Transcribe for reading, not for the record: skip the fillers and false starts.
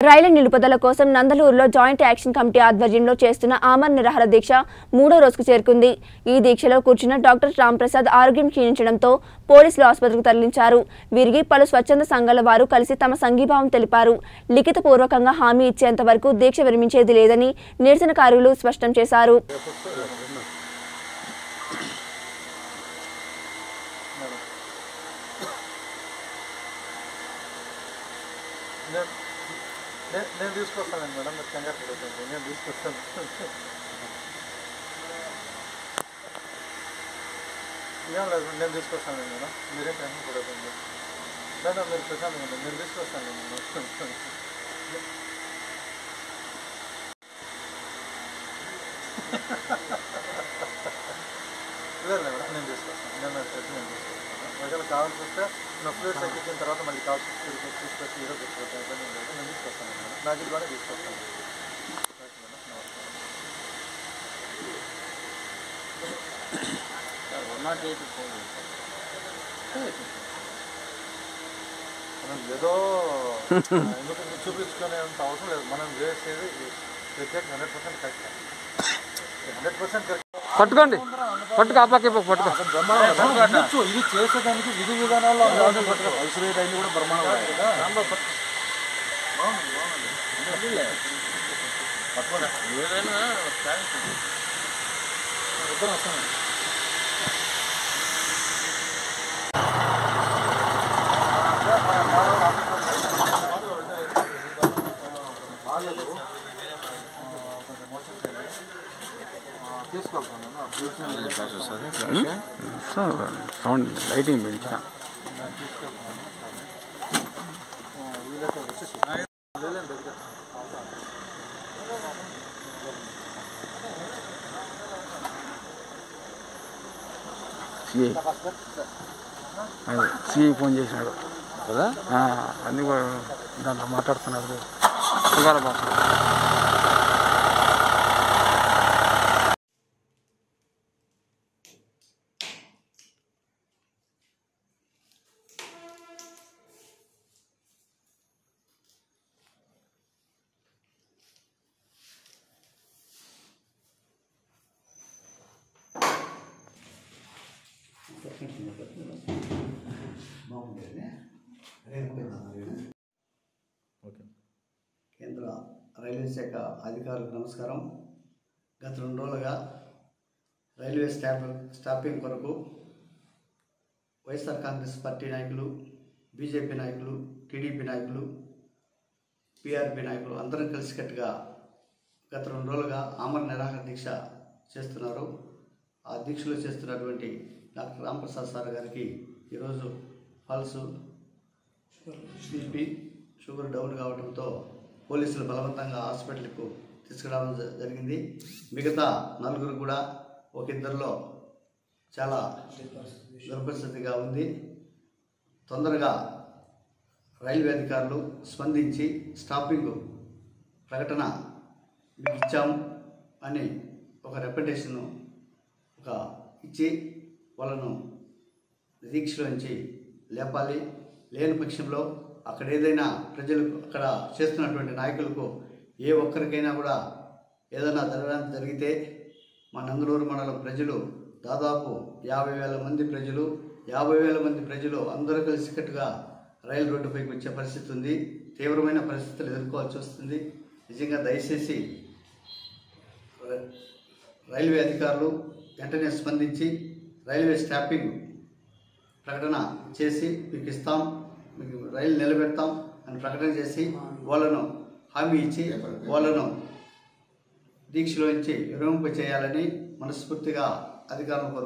రైలు నిలుపుదల కోసం నందలూరులో joint action committee ఆధ్వర్యంలో చేస్తున్న ఆమరణ నిరాహార దీక్ష 3వ రోజుకు చేరుకుంది। ఈ దీక్షలో కూర్చున్న డాక్టర్ రాంప్రసాద్ ఆరోగ్యం క్షీణించడంతో పోలీసులు ఆసుపత్రికి తరలించారు। వీరికి పలు స్వచ్ఛంద సంఘాల వారు కలిసి తమ సంఘీభావం తెలిపారు। లిఖితపూర్వకంగా హామీ ఇచ్చేంత వరకు దీక్ష విరమించేది లేదని నిరసనకారులు స్పష్టం చేశారు। నేను తీసుకొస్తాను మేడం, మీరు కంగారు పడకండి, నేను తీసుకొస్తాను। ఏం లేదు, నేను తీసుకొస్తాను మేడం, మీరేం టెన్షన్ పడకండి మేడం, మీరు ప్రశాంతంగా నేను తీసుకొస్తాను మేడం। లేదు మేడం, నేను తీసుకొస్తాను, నేను తీసుకొస్తాను। ఒకవేళ కావాల్సి వస్తే నా ఫ్లూయిడ్స్ ఎక్కించిన తర్వాత మళ్ళీ కావాల్సి తీసుకొచ్చి ఈరోజు తీసుకొస్తాను, నేను తీసుకొస్తాను మేడం, నాకు ఇదిగానే తీసుకొస్తాను। మనం ఏదో ఎందుకు చూపించుకునేంత అవసరం లేదు, మనం చేసేది ఎగ్జాక్ట్ 100% కరెక్ట్, 100% కరెక్ట్। పట్టుకోండి, పట్టుకో పట్టుకో ఇది చేసేదానికి విధి విధానాల్లో అవసరం రైలు కూడా బ్రహ్మాండం ఏదైనా ఇద్దరు వస్తాను। సౌండ్ లైటింగ్ పెంచా సిఐ ఫోన్ చేసినాడు కదా, అన్నీ కూడా దాంట్లో మాట్లాడుతున్నారు। కేంద్ర రైల్వే శాఖ అధికారులకు నమస్కారం। గత 2 రోజులుగా రైల్వే స్టాపింగ్ కొరకు వైఎస్ఆర్ కాంగ్రెస్ పార్టీ నాయకులు, బీజేపీ నాయకులు, టీడీపీ నాయకులు, పీఆర్పీ నాయకులు అందరం కలిసికట్టుగా గత 2 రోజులుగా ఆమరణ నిరాహార దీక్ష చేస్తున్నారు। ఆ దీక్షలో చేస్తున్నటువంటి డాక్టర్ రాంప్రసాద్ సార్ గారికి ఈరోజు పల్సు, బీపీ, షుగర్ డౌన్ కావడంతో పోలీసులు బలవంతంగా హాస్పిటల్కు తీసుకురావడం జరిగింది। మిగతా 4 కూడా ఒకిద్దరిలో చాలా దుర్పరిస్థితిగా ఉంది। తొందరగా రైల్వే అధికారులు స్పందించి స్టాపింగ్ ప్రకటన మీకు ఇచ్చాం అని ఒక రిప్రజెంటేషన్ ఇచ్చి వాళ్ళను దీక్షలోంచి లేపాలి। లేని పక్షంలో అక్కడ ఏదైనా ప్రజలకు, అక్కడ చేస్తున్నటువంటి నాయకులకు ఏ ఒక్కరికైనా కూడా ఏదైనా జరిగితే మా నందలూరు మండలం ప్రజలు దాదాపు 50,000 మంది ప్రజలు, 50,000 మంది ప్రజలు అందరూ కలిసికట్టుగా రైలు రోడ్డుపైకి వచ్చే పరిస్థితి ఉంది। తీవ్రమైన పరిస్థితులు ఎదుర్కోవాల్సి వస్తుంది। నిజంగా దయచేసి రైల్వే అధికారులు వెంటనే స్పందించి రైల్వే స్టాపింగ్ ప్రకటన చేసి మీకు ఇస్తాం, మీకు రైలు నిలబెడతాం అని ప్రకటన చేసి వాళ్ళను హామీ ఇచ్చి వాళ్ళను దీక్షలోంచి విరమింప చేయాలని మనస్ఫూర్తిగా అధికారులు